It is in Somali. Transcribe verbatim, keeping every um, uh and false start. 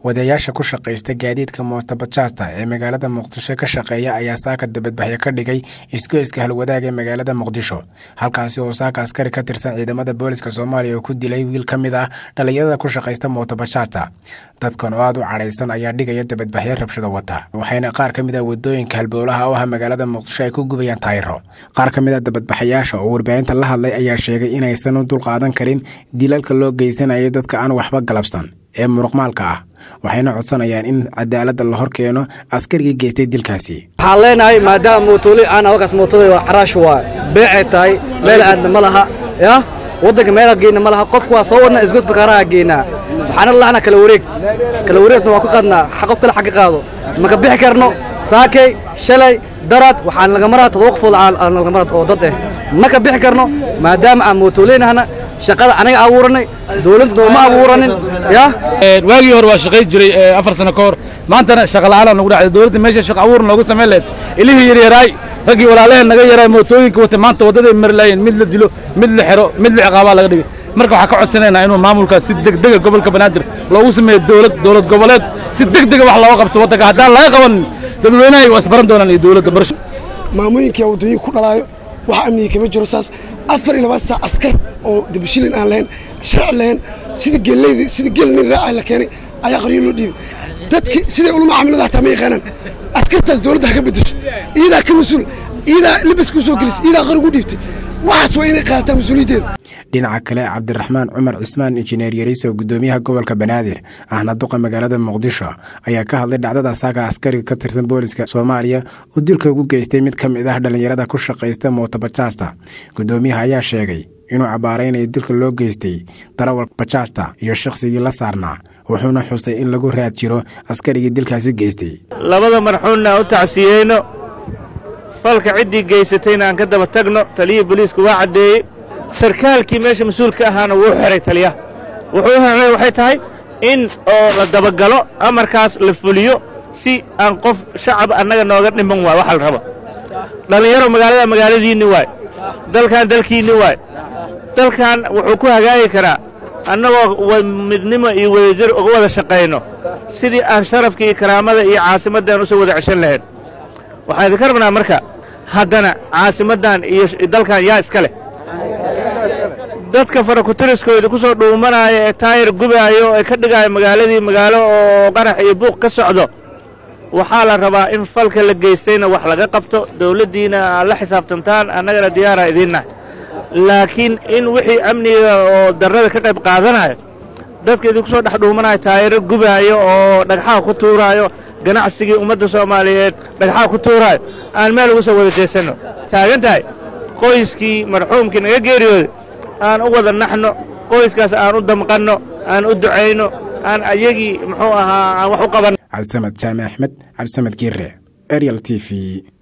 wadayaasha ku shaqeysta gaadiidka mootobajaajta ee magaalada Muqdisho ka shaqeeya ayaa saaka dibadbaxyo ka dhigay isgoyska halwadaag ee magaalada Muqdisho halkaasi oo saaka askari ka tirsan ciidamada booliska Soomaaliya oo ku dilay wiil ka mid ah dhalinyarada ku shaqeysta mootobajaajta dadkan oo aad u careysan ayaa dhigaya dibadbaxyo rabshado wata waxayna qaar ka mid ah wadooyinka halbowlaha oo ah magaalada Muqdisho ay ku gubayaan taayiro qaar ka mid ah dibadbaxayaasha oo warbaahinta la hadlay ayaa sheegay inaysan u dul qaadan karin dilalka loo geysanayo dadka aan waxba galabsan ee muruqmaalka ah waxayna codsanayaan in cadaalad la hor keeno askariga geystay dilkaasi waxaan leenahay maadaama mootole aan halkaas mootole waa xaraash waa beecay tahay meel aad ma laha ya wadanka meel geeyna ma laha qofku waa soo wadna isgoos bakaaraha geeyna waxaan laana kala wareeg kala wareegna waa ku qadna xaqof kala xaq qaado ma ka bixi karno saakay shalay darad waxaan laga maraa tadawq ful aan laga maraa oo dad eh ma ka bixi karno maadaama aan mootoleenahna shaqada anaga abuuranay dawladdu ma abuuranin ya ee waagi hore waa shaqay jiray afar sano ka hor maantana shaqo la'aan lagu dhacay dawladda meesha shaqo abuur loogu sameeyay ilaahi yar yaray ragi walaalaheen naga yaray mootooyinka wata maanta wadada marlayn mid la dilo mid la xiro mid la ciqaaba laga dhigay marka waxa ka codsanaynaa inuu maamulka si degdeg ah gobolka Banaadir loogu sameeyo dawlad dawlad goboleed si degdeg ah wax looga qabto wadanka hadaan laga qaban dadweynaha way isbaran doonaan iyo dawladda barasho maamooyinka wadooyinka ku dhalayo waxa amniga kama jiro saas afar iyo labaatan saac askar oo dibashilin aan lahayn sharci lahayn sida geeleyda sida geelin raaca la keenay ayaa qariyo loo dhiibay dadki sida ulama caamilada hataa ma yaqaanaan askartaas dawladda ka bedesho iyada ka masuul iyada libas ku soo gelis iyada qar ugu dhiibtay waxaas waa inay qaataan masuuliyadeeda dhinaca kale Cabdiraxmaan Cumar Cismaan injineer Yariso gudoomiyaha gobolka Banaadir ahna duqa magaalada Muqdisho ayaa ka hadlay dhacdada saaka askari ka tirsan booliska Soomaaliya oo dilka ugu geystay mid ka mid ah dhalinyarada ku shaqeysta mootobajaajta gudoomiyaha ayaa sheegay inuu cabaaraynayo dilka loo geystay darawal bajaajta iyo shakhsigii la saarnaa wuxuuna xusay in lagu raad jiro askarigii dilkaasi geystay labada marxuumna u tacsiyeeno falka cidii geysatayna aan ka daba tagno taliye booliisku waa cadeeyay sarkaalkii meesha mas'uulka ahaana wuu xiray taliya wuxuu xiray waxay tahay in oo la dabagalo amarkaas la fuliyo si aan qof shacab annaga nooga dhiman waa waxa la rabo dhalinyaro magaalada magaaladiina waay dalkan dalkiina waay dalkan wuxuu ku hagaagi karaa annagoo midnimo iyo wadajir uga wada shaqeyno sidii aan sharafka iyo karaamada iyo caasimadan u soo wada ceshan lahayn waxaan idin rabnaa marka haddana caasimadan iyo dalkan yaa iska leh dadka farakutiriskooda ku soo dhuumanaya ee taayir gubaayo ee ka dhigaya magaaladii magaalo oo qarax iyo buuq ka socdo waxaa la rabaa in falka la geystayna wax laga qabto dawladdiina la xisaabtantaan annagana diyaara idinna laakiin in wixii amniga oo darrada ka qayb qaadanayo dadka idin ku soo dhex dhuumanaya taayir gubaayo oo dhagaxa ku tuuraayo ganacsigii ummadda Soomaaliyeed dhagaxa ku tuuraayo aan meel ugu soo wada jeesano taagan tahay qoyskii marxuumkii naga geeriyooday aan u wada naxno qoyskaas aan u damqanno aan u duceyno aan ayagii muxuu ahaa aan wax u qaban Cabdisamad Jaamac Axmed Cabdisamad Giire Ariel T V